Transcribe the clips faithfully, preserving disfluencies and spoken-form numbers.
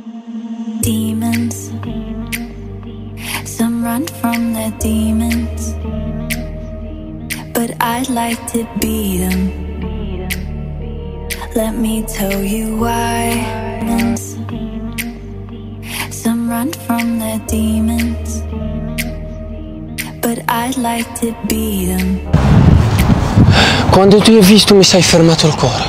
Demons, some run from their demons, but I'd like to be them. Let me tell you why. Some run from their demons, but I'd like to be them. Quando ti ho visto mi sei fermato il cuore.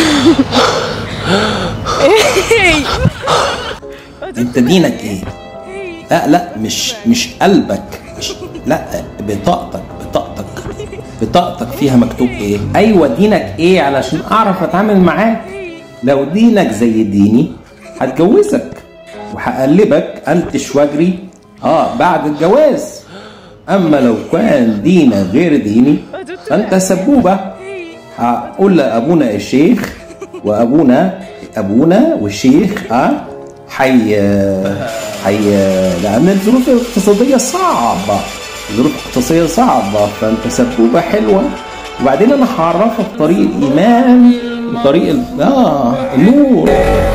انت دينك ايه؟ لا لا مش مش قلبك، مش لا بطاقتك بطاقتك بطاقتك فيها مكتوب ايه؟ ايوه دينك ايه علشان اعرف اتعامل معاك. لو دينك زي ديني هتجوزك وهقلبك انتش واجري اه بعد الجواز. اما لو كان دينك غير ديني فانت سبوبه. هقول لابونا الشيخ وابونا ابونا والشيخ اه حي حي لان الظروف الاقتصاديه صعبه، الظروف الاقتصاديه صعبه، فانت سبوبه حلوه. وبعدين انا هعرفك طريق الايمان وطريق اه النور.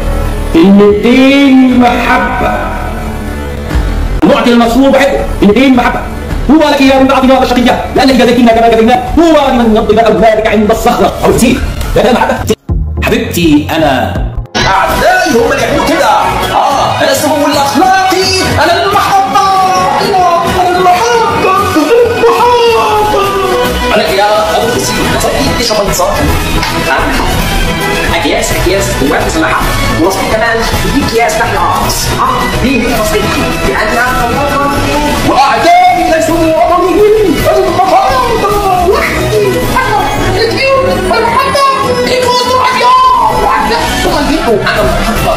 كلمتين محبه، المعطي المصلوب عبء. كلمتين محبه. هو لك يا من اعطينا الشقيه لانك جزيتنا كما جزيناه، هو لمن يضرب اولادك عند الصخره او السيف. ده محبه. حبيبتي انا اعدائي هم اللي يعملوا كده. اه انا السمو الاخلاقي، انا المحبه، انا المحبه المحبه. انا يا ابو السيف صديقي تشرب انتصار اكياس اكياس جواك مسلحه ونصيب كمان في اكياس تحت العرس. اه دي هي نصيبتي لان انا واعدائي ليسوا وطنيين. المحبه وحدي انا الكيوت والمحبه يكونوا عيار وعداء تغلبوا. انا المحبه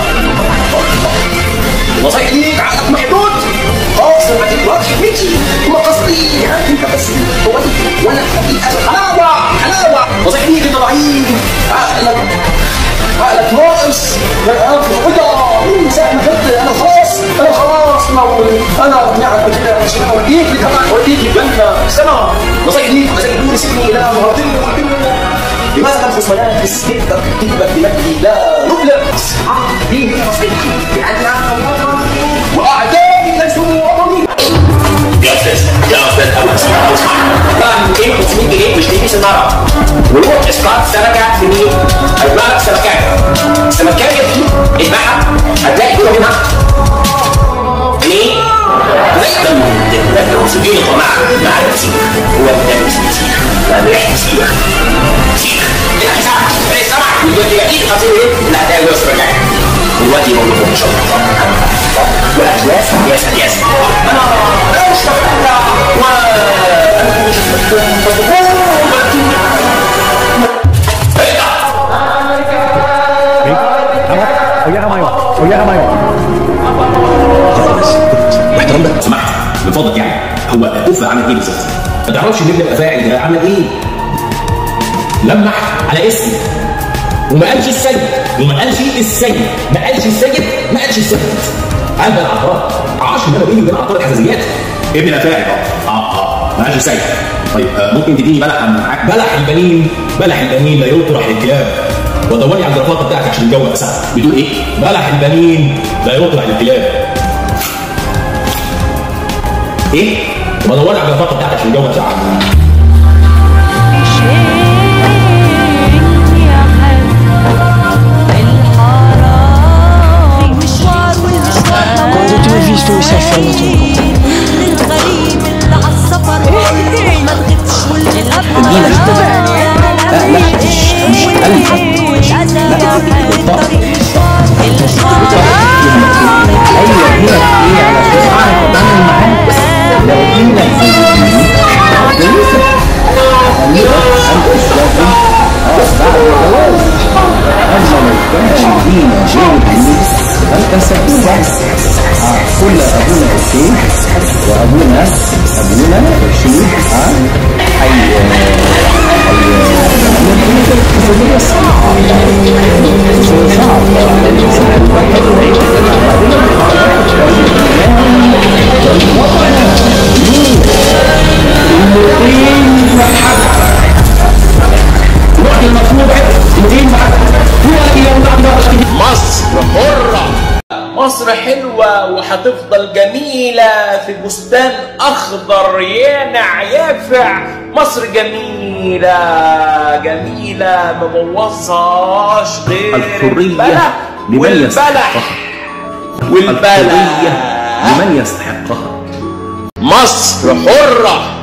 نصيحتي ليك عقلك محدود خاص ما تكبرش بيتي وما قصدي انت بس هو ولا حقيقه حلاوه حلاوه. نصيحتي ليك انت ضعيف، عقلك عقلك ناقص. من ساعه ما كنت انا خلاص انا خلاص انا اقنعك بكده مش هوديك لكمان هوديك الجنه سنه. نصيحتي ليك زي دون سيبني الى مرتين لماذا تنفس ولا تستكبر تكبر بمجدي لا نبلغ. دي هي نصيحتي لان واعدائي ليسوا وطني. يا استاذ يا استاذ ابو اسمع اسمع بقى مئتين خمسمية جنيه مش تلبس النار وروح اسقاط سمكه في النيل. هيطلع لك سمكايه، السمكايه دي اذبحها هتلاقي جوه منها ايه؟ لا ده ده مسجين الطماع مع الفسيخ. هو ده الفسيخ ده ريحه فسيخ فسيخ. ايه سمك ايه سمك دلوقتي اكيد خاطر ايه؟ لا ده هو السمكايه دلوقتي بقول لكم مش هتطلع والاسواس ياس ياس. انا انا مش فاكر و انا مش فاكر واحترام ده سمعت من فضلك يعني. هو اوفى عمل ايه بالظبط؟ ما تعرفش مين اللي فاعل ده عمل ايه؟ لمح على اسمي وما قالش السيد وما قالش السيد ما قالش السيد ما قالش السيد. قال ده العطار عاش ان انا بيني وبين عطار الحزازيات ابن الافاعي اه اه ما قالش السيد. طيب آه ممكن تديني بلح معاك؟ بلح البنين بلح البنين لا يطرح للكلاب. ودوري على الجرافطه بتاعتك عشان الجو بقى ساقع. بتقول ايه؟ بلح البنين لا يطرح للكلاب. ايه؟ بدوري على الجرافطه بتاعتك عشان الجو بقى ساقع. Quando ti ho visto mi sei fermato il cuore. لا لا مش مش قلبك، لا بطاقتك. ايوه دينك ايه علشان اعرف اتعامل معاك. لو دينك زي ديني هتجوزك هخليك انت شويه اه بعد الجواز. اما لو كان دينك غير ديني فانت سبوبه. اه كل ابونا الشيخ وابونا ابونا الشيخ اه حي القضية صعبة مصر حرة. مصر حلوة وهتفضل جميلة في بستان أخضر يانع يافع. مصر جميلة جميلة ما بوظهاش غير الحرية لمن يستحقها. والبلح الحرية لمن يستحقها. مصر حرة.